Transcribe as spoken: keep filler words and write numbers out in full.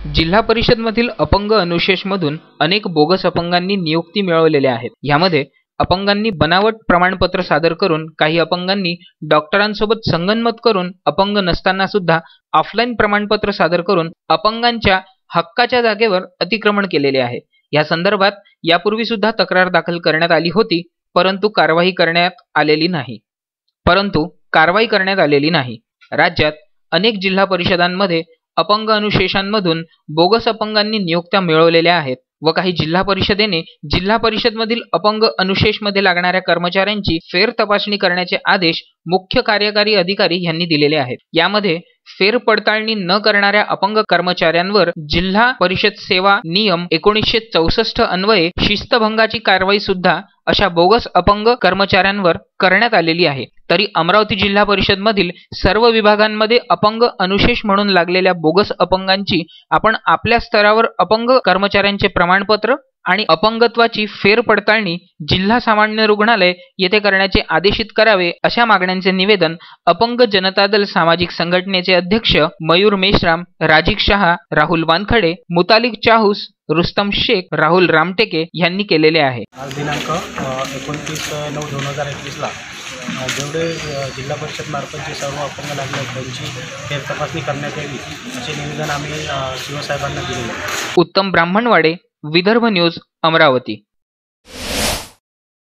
जिल्हा परिषदमधील अपंग अनुशेषमधून अनेक बोगस अपंगांनी नियुक्ती मिळवलेल्या आहेत। यामध्ये अपंगांनी बनावट प्रमाणपत्र सादर करून, काही अपंगांनी डॉक्टरांसोबत संगनमत करून, अपंग नसताना सुद्धा ऑफलाईन प्रमाणपत्र सादर करून अपंगांच्या हक्काच्या जागेवर अतिक्रमण केलेले आहे। या संदर्भात यापूर्वी सुद्धा तक्रार दाखल करण्यात आली होती, परंतु कारवाई करण्यात आलेली नाही परंतु कारवाई करण्यात आलेली नाही। राज्यात अनेक जिल्हा परिषदांमध्ये अपंग अनुशेषांमधून बोगस अपंगांनी नियुक्त्या मिळवलेल्या आहेत व काही जिल्हा परिषदेने जिल्हा परिषदमधील अपंग अनुशेषमध्ये लागणाऱ्या कर्मचाऱ्यांची फेर तपासणी करण्याचे आदेश मुख्य कार्यकारी अधिकारी यांनी दिलेले आहेत। यामध्ये फेर पडताळणी न करणाऱ्या अपंग कर्मचाऱ्यांवर जिल्हा परिषद सेवा नियम एकोणीसशे चौसष्ट अन्वये शिस्तभंगाची कारवाई सुद्धा अशा बोगस अपंग कर्मचाऱ्यांवर करण्यात आलेली आहे। तरी अमरावती जिल्हा परिषद मधील सर्व विभागांमध्ये अपंग अनुशेष म्हणून लागलेल्या बोगस अपंगांची आपण आपल्या स्तरावर अपंग कर्मचाऱ्यांचे प्रमाणपत्र आणि अपंगत्वाची फेर पडताळणी जिल्हा सामान्य रुग्णालय येथे करण्याचे आदेशित करावे, अशा मागण्यांचे निवेदन अपंग जनता दल सामाजिक संघटनेचे अध्यक्ष मयूर मेश्राम, राजिक शहा, राहुल वानखडे, मुतालिक चाहूस, रुस्तम शेख, राहुल रामटेके यांनी केलेले आहे। आज दिनांक एकोणतीस नऊ दोन हजार एकवीस ला जेवढे जिल्हा परिषद मार्फत जे सर्व अपंग लागले त्यांची फेर तपासणी करण्यात यावी असे निवेदन आम्ही शिवसाहेबांना दिले। उत्तम ब्राह्मणवाडे, विदर्भ न्यूज, अमरावती।